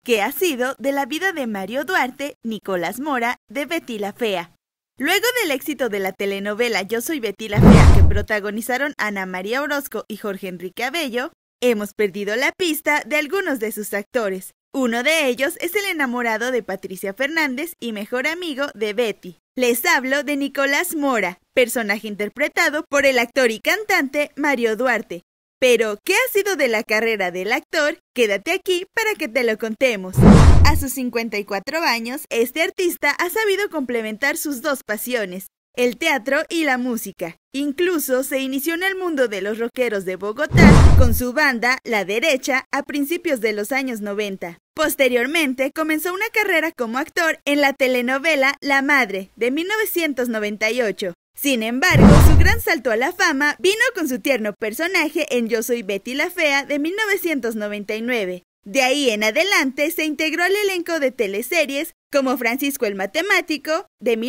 ¿Qué ha sido de la vida de Mario Duarte, Nicolás Mora, de Betty la Fea? Luego del éxito de la telenovela Yo soy Betty la Fea, que protagonizaron Ana María Orozco y Jorge Enrique Abello, hemos perdido la pista de algunos de sus actores. Uno de ellos es el enamorado de Patricia Fernández y mejor amigo de Betty. Les hablo de Nicolás Mora, personaje interpretado por el actor y cantante Mario Duarte. Pero, ¿qué ha sido de la carrera del actor? Quédate aquí para que te lo contemos. A sus 54 años, este artista ha sabido complementar sus dos pasiones, el teatro y la música. Incluso se inició en el mundo de los rockeros de Bogotá con su banda La Derecha a principios de los años 90. Posteriormente comenzó una carrera como actor en la telenovela La Madre de 1998. Sin embargo, su gran salto a la fama vino con su tierno personaje en Yo soy Betty la Fea de 1999. De ahí en adelante se integró al elenco de teleseries como Francisco el Matemático de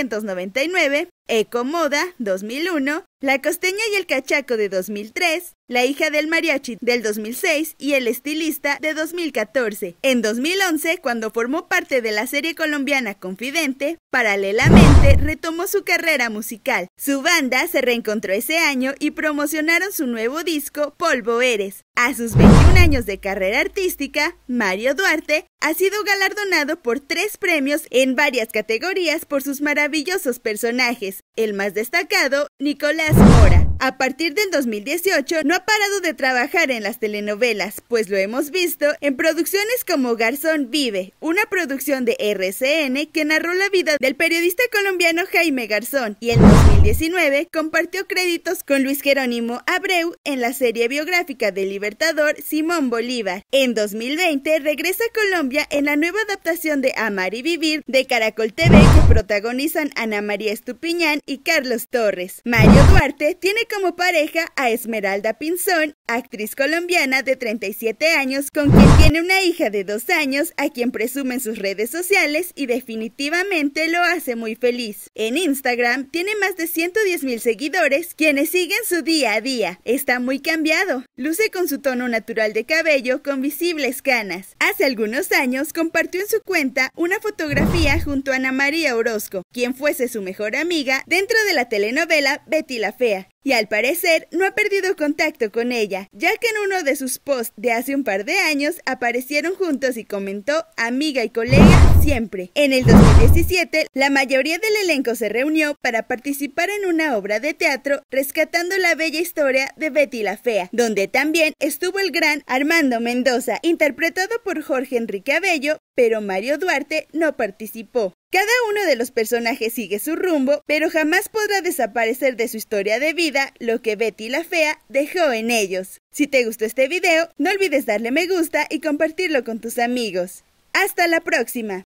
1999, Eco Moda 2001, La Costeña y el Cachaco de 2003, La Hija del Mariachi del 2006 y El Estilista de 2014. En 2011, cuando formó parte de la serie colombiana Confidente, paralelamente retomó su carrera musical. Su banda se reencontró ese año y promocionaron su nuevo disco Polvo Eres. A sus 21 años de carrera artística, Mario Duarte ha sido galardonado por 3 premios en varias categorías por sus maravillosos personajes. El más destacado, Nicolás Mora. A partir del 2018 no ha parado de trabajar en las telenovelas, pues lo hemos visto en producciones como Garzón Vive, una producción de RCN que narró la vida del periodista colombiano Jaime Garzón, y en 2019 compartió créditos con Luis Jerónimo Abreu en la serie biográfica del libertador Simón Bolívar. En 2020 regresa a Colombia en la nueva adaptación de Amar y Vivir de Caracol TV que protagonizan Ana María Estupiñán y Carlos Torres. Mario Duarte tiene como pareja a Esmeralda Pinzón, actriz colombiana de 37 años con quien tiene una hija de 2 años a quien presume en sus redes sociales y definitivamente lo hace muy feliz. En Instagram tiene más de 110,000 seguidores quienes siguen su día a día. Está muy cambiado, luce con su tono natural de cabello con visibles canas. Hace algunos años compartió en su cuenta una fotografía junto a Ana María Orozco, quien fuese su mejor amiga dentro de la telenovela Betty la Fea. Y al parecer no ha perdido contacto con ella, ya que en uno de sus posts de hace un par de años aparecieron juntos y comentó amiga y colega siempre. En el 2017, la mayoría del elenco se reunió para participar en una obra de teatro rescatando la bella historia de Betty la Fea, donde también estuvo el gran Armando Mendoza, interpretado por Jorge Enrique Abello, pero Mario Duarte no participó. Cada uno de los personajes sigue su rumbo, pero jamás podrá desaparecer de su historia de vida lo que Betty la Fea dejó en ellos. Si te gustó este video, no olvides darle me gusta y compartirlo con tus amigos. ¡Hasta la próxima!